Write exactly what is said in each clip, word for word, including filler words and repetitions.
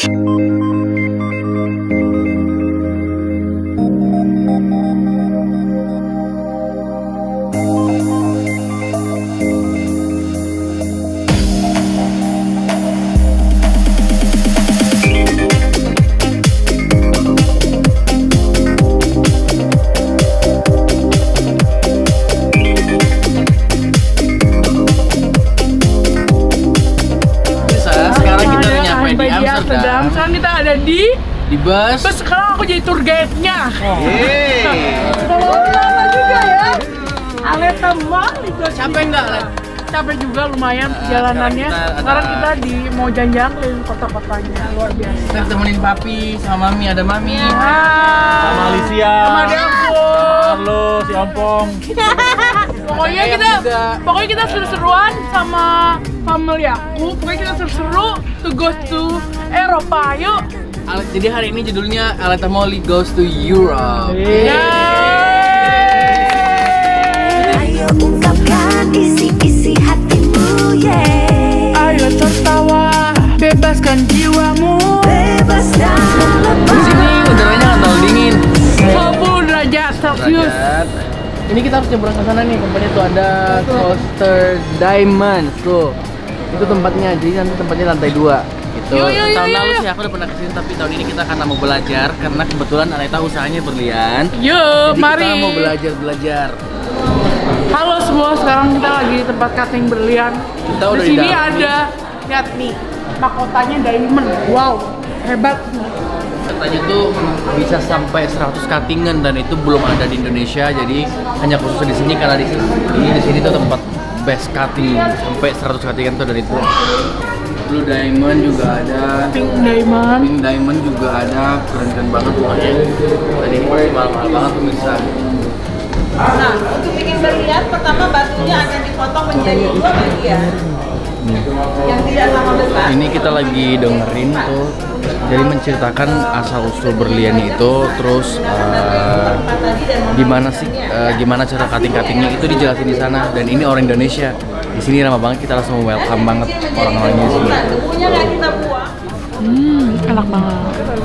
Sekarang kita ada di di bus. Bus sekarang aku jadi tour guide-nya. Oh. Lama juga ya. Ale teman itu. Capek nggak, Le? Capek juga lumayan perjalanannya. Sekarang kita, sekarang kita di mau jalan-jalan keliling kota-kotanya luar biasa. Kita temenin papi sama mami, ada mami. Hai. Sama Alicia. Sama Adamku. Halo si Ompong. Pokoknya kita, pokoknya kita seru-seruan sama family aku. Pokoknya kita seru-seru to go to Eropa. Yuk. Jadi hari ini judulnya Aleta Molly Goes to Europe. Ayo ungkapkan isi-isi hatimu, yeah. Ayo tertawa, bebaskan jiwamu. Bebas dan lepas. Di sini udaranya nggak terlalu dingin. sepuluh derajat Celcius. Ini kita harus nyebrang ke sana nih, tempatnya tuh ada Coaster Diamond tuh. Itu tempatnya, jadi nanti tempatnya lantai dua. Gitu. Yo, yo, yo, tahun yo, lalu yo. sih aku udah pernah kesini, tapi tahun ini kita karena mau belajar karena kebetulan Aleta usahanya berlian. Yuk, Jadi mari. kita mau belajar belajar. Halo semua, sekarang kita lagi di tempat cutting berlian. Kita Di udah sini di dalam ada, lihat nih, mahkotanya diamond. Wow, hebat. Katanya tuh bisa sampai seratus cuttingan dan itu belum ada di Indonesia, jadi hanya khusus di sini karena di sini di sini tuh tempat best cutting sampai seratus cuttingan tuh dari itu. Blue diamond juga ada, Pink diamond. pink diamond juga ada, keren-keren banget pokoknya. Tadi ini masih mahal-mahal banget pemirsa. Nah, untuk bikin berlian, pertama batunya akan dipotong menjadi dua bagian yang tidak sama besar. Ini kita lagi dengerin tuh, jadi menceritakan asal usul berliannya itu, terus uh, gimana sih, uh, gimana cara cutting-cuttingnya itu dijelasin di sana. Dan ini orang Indonesia, di sini ramah banget, kita langsung welcome banget orang-orangnya di sini. Debunya nggak kita buang. Hmm, enak banget.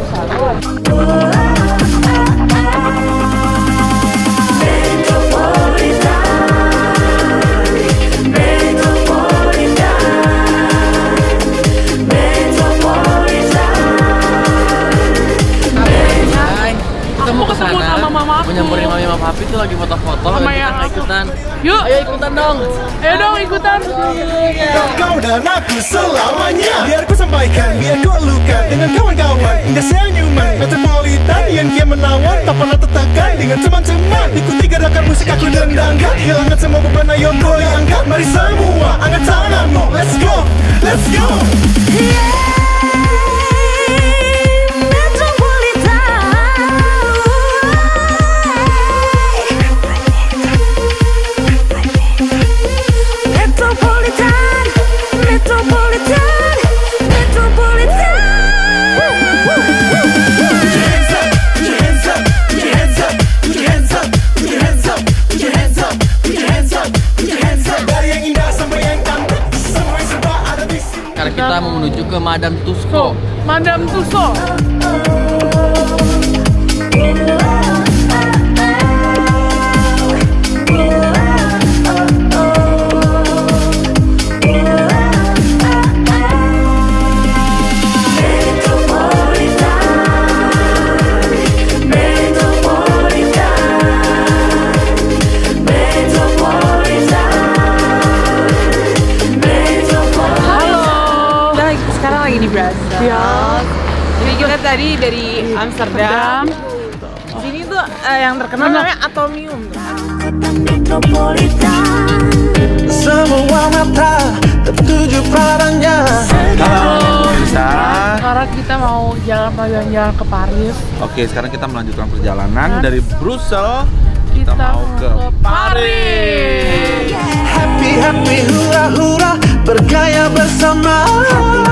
Mau nyamperin mami sama papi tuh lagi foto-foto, Sama kita yang nggak aku. ikutan. Yuk, Ayo ikutan dong. ayo dong ikutan. Kau dan aku selamanya. Biar ku sampaikan, biar ku elukan dengan kawan-kawan. Indah senyuman, metropolitan yang kian menawan. Tak pernah tertekan dengan teman-teman. Ikuti gerakan musik aku dendangkan. Hilangkan semua beban, ayo goyangkan. Mari semua angkat tanganmu. Let's go, let's go. Yeah. Sekarang kita mau menuju ke Madame Tussauds. Madame Tussauds. Ya. Jadi kita tadi dari Amsterdam. Di sini tuh uh, yang terkenal namanya Atomium. Semua mata tertuju padanya. Halo pemirsa. Sekarang kita mau jalan-jalan ke Paris. Oke, sekarang kita melanjutkan perjalanan Dan dari Brussel. Kita, Kita mau ke Paris. Happy happy hura hura bergaya bersama.